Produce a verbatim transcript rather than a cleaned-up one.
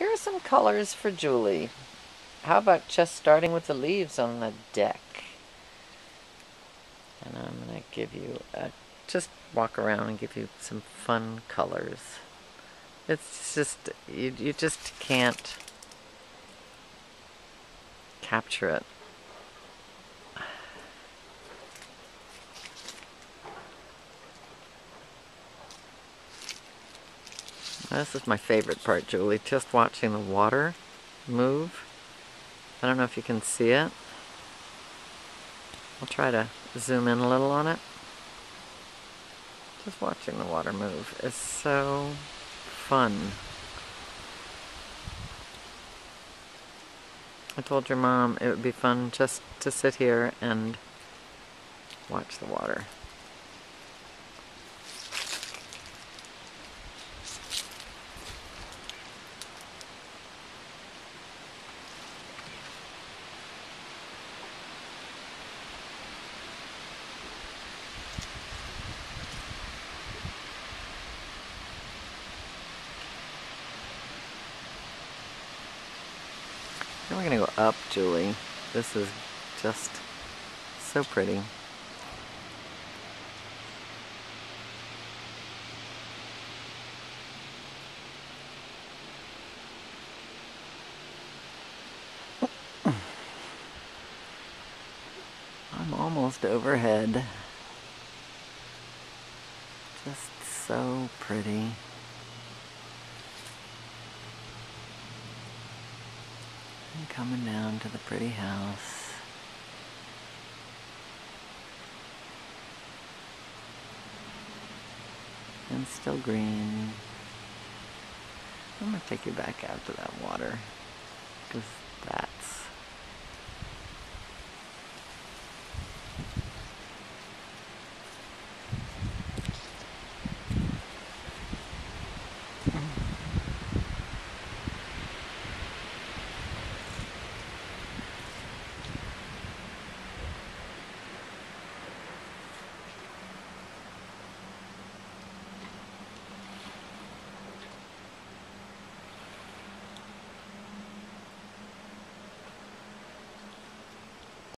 Here are some colors for Julie. How about just starting with the leaves on the deck? And I'm going to give you a, just walk around and give you some fun colors. It's just, you, you just can't capture it. This is my favorite part, Julie, just watching the water move. I don't know if you can see it. I'll try to zoom in a little on it. Just watching the water move is so fun. I told your mom it would be fun just to sit here and watch the water. Now we're going to go up, Julie. This is just so pretty. I'm almost overhead. Just so pretty. And coming down to the pretty house. And still green. I'm going to take you back out to that water, because that